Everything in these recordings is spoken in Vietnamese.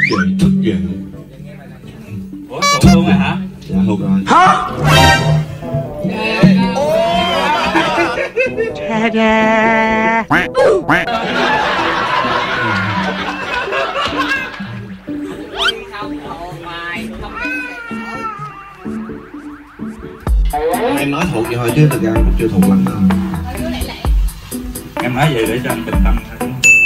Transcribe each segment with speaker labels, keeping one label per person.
Speaker 1: thức dậy.
Speaker 2: Ủa thuộc luôn rồi hả?
Speaker 1: Dạ thuộc rồi.
Speaker 3: Hả?
Speaker 1: Em nói thuộc vậy thôi chứ thực ra em cũng chưa thuộc lắm đâu.
Speaker 2: Em nói vậy để cho anh bình tâm thôi.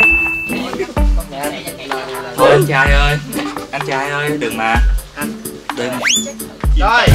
Speaker 2: Thôi anh trai ơi đừng mà anh đừng.
Speaker 3: Rồi.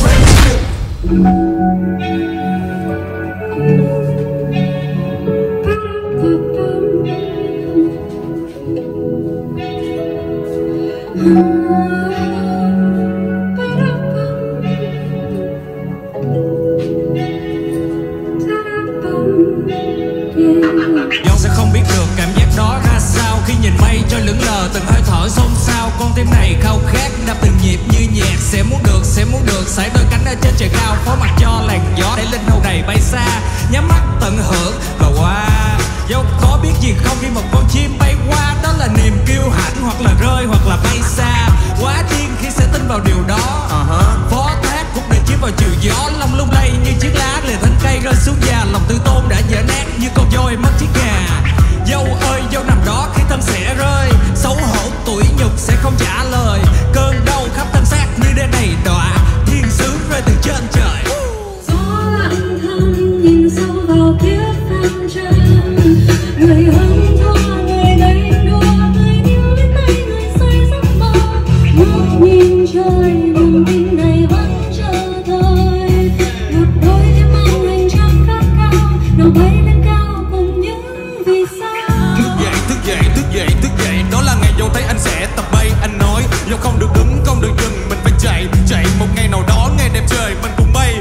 Speaker 4: Dẫu sẽ không biết được cảm giác đó ra sao khi nhìn mây trôi lững lờ từng hơi thở xôn xao. Con tim này khao khát đập từng nhịp như nhạc. Sẽ muốn được sải đôi cánh ở trên trời cao, phó mặc cho làn gió để linh hồn này bay xa. Nhắm mắt tận hưởng và wow. Dẫu có biết gì không khi một con chim bay qua, đó là niềm kiêu hãnh hoặc là rơi hoặc là bay xa. Quá điên khi sẽ tin vào điều đó. Phó thác cuộc đời chiếm vào chiều gió, lòng lung lay như chiếc lá lìa thân cây rơi xuống già. Lòng tự tôn đã vỡ nát như con voi mất chiếc gà. Dâu ơi dâu nằm đó khi thân sẽ rơi, xấu hổ tủi nhục sẽ không trả lời. Cơn đau khắp thân xác như đêm này đọa, thiên sứ rơi từ trên trời.
Speaker 5: Gió lặng thầm nhìn sâu vào kiếp phàm trần, người hân hoan người đánh đua, người níu lấy tay người say giấc mơ. Ngước nhìn trời vùng tinh này vẫn chờ thời, một đôi tim mang hành trang khát khao, nào bay lên cao cùng những vì sao.
Speaker 4: Thức dậy, đó là ngày dẫu thấy anh sẽ tập bay. Anh nói dẫu không được đứng không được dừng, mình phải chạy một ngày nào đó ngày đẹp trời mình cùng bay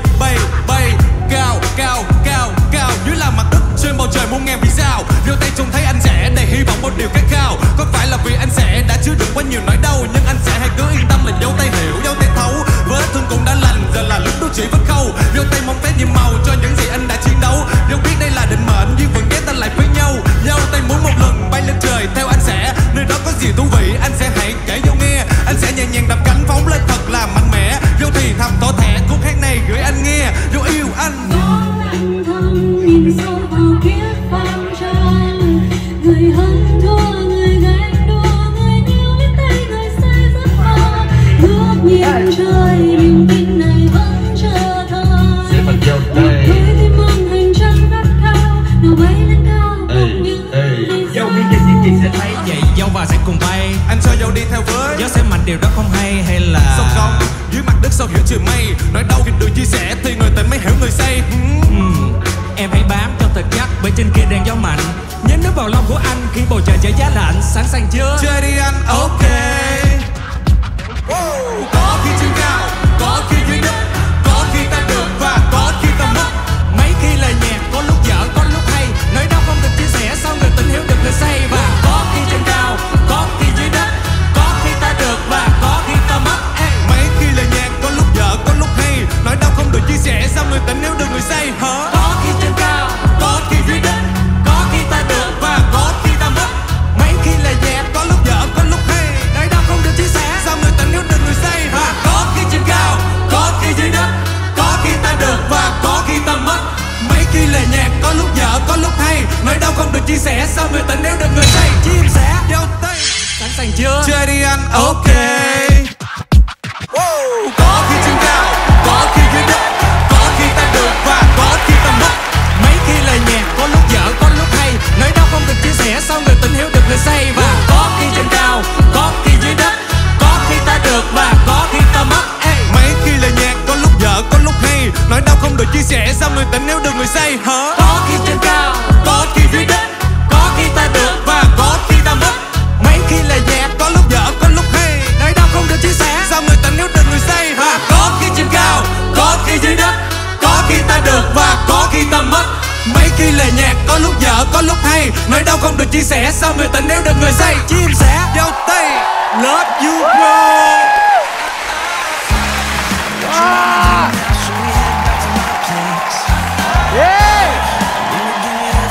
Speaker 4: cao dưới là mặt đất trên bầu trời muôn ngàn vì sao. Đưa tay trông thấy anh sẽ đầy hy vọng một điều khát khao. Có phải là vì anh sẽ đã chứa đựng quá nhiều nỗi đau, nhưng anh sẽ hãy cứ yên tâm là dấu tay hiểu dấu tay thấu. Vết thương cũng đã lành, giờ là lúc đối chỉ vết khâu. Dấu tay mong phép nhiệm màu cho những gì anh đã chiến đấu. Dẫu biết đây là định mệnh duyên phận ghé ta lại với nhau. Dấu tay muốn một lần bay lên trời theo anh sẽ, nơi đó có gì thú vị anh sẽ hãy kể dấu nghe. Anh sẽ nhẹ nhàng đập cánh phóng lên thật là mạnh mẽ. Dấu thì thầm tỏ thẻ khúc hát này gửi anh nghe. Dấu yêu anh.
Speaker 5: Lặng thầm nhìn sâu vào kiếp phàm trần, người hân thua người ganh đua, người níu lấy tay người say giấc mơ. Ngước nhìn trời niềm tin này vẫn chờ thời, một đôi tim mang hành trang khát khao, nào bay lên cao cùng những vì
Speaker 4: Dẫu biết cái gì sẽ thấy vậy dẫu và sẽ cùng bay. Anh cho dẫu đi theo với gió sẽ mạnh điều đó không hay là sông không dưới mặt đất sâu hiểu trời mây. Nỗi đau khi được chia sẻ thì người tình mới hiểu người say. Em hãy bám cho thật chắc bởi trên kia đang gió mạnh. Nhớ nước vào lòng của anh khi bầu trời trở giá lạnh. Sẵn sàng chưa? Chơi đi anh, ok. Có khi trên cao, có khi dưới đất, có khi ta được và có khi ta mất. Mấy khi lời nhạc có lúc dở có lúc hay, nỗi đau không được chia sẻ sao người tình hiểu được người say. Và có khi trên cao, có khi dưới đất, có khi ta được và có khi ta mất. Mấy khi lời nhạc có lúc dở có lúc hay, nỗi đau không được chia sẻ sao người tình hiểu được người say hả? Có khi trên cao, có khi dưới đất, có khi ta được và có khi ta mất. Mấy khi lời nhạc có lúc dở có lúc hay, nỗi đau không được chia sẻ sao người tình hiểu được người say hả? Có khi trên cao, có khi dưới đất, có khi ta được và có khi ta mất. Mấy khi lời nhạc có lúc dở có lúc hay, nỗi đau không được chia sẻ sao người tình hiểu được người say. Chim sẻ dâu tay. Sẵn sàng chưa? Chơi đi anh, ok. Có khi trên cao, có khi dưới đất, có khi ta được và có khi ta mất. Mấy khi lời nhạc có lúc dở có lúc hay, nỗi đau không được chia sẻ sao người tình hiểu được người say. Và có khi trên cao, có khi dưới đất, có khi ta được và có khi ta mất. Mấy khi lời nhạc có lúc dở có lúc hay, nỗi đau không được chia sẻ sao người tình hiểu được người say hả? Có khi trên cao, có khi dưới đất, có khi ta được và có khi ta mất. Mấy khi lời nhạc có lúc dở có lúc hay, nỗi đau không được chia sẻ sao người tình hiểu được người say hả? Có khi trên cao, có khi dưới đất, có khi ta được và có khi ta mất. Mấy khi lời nhạc có lúc dở có lúc hay, nỗi đau không được chia sẻ sao người tình hiểu được người say. Chim sẻ dâu tây, love you bro.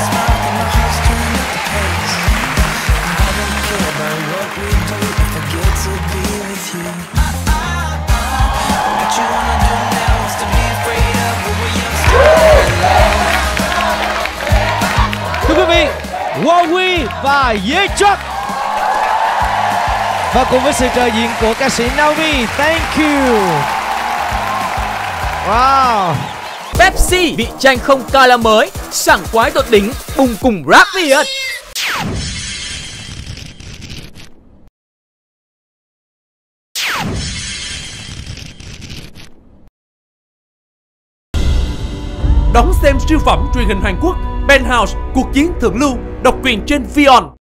Speaker 5: forget
Speaker 4: you. What you wanna do now is to be afraid of what we're young.
Speaker 3: Thưa quý vị, Huawei và Yechuck. Và cùng với sự trợ diện của ca sĩ Naomi, thank you. Wow.
Speaker 6: Pepsi, vị chanh không calo mới, sảng khoái tột đỉnh, bùng cùng rap Việt.
Speaker 7: Đón xem siêu phẩm truyền hình Hàn Quốc Penthouse, cuộc chiến thượng lưu, độc quyền trên Vion.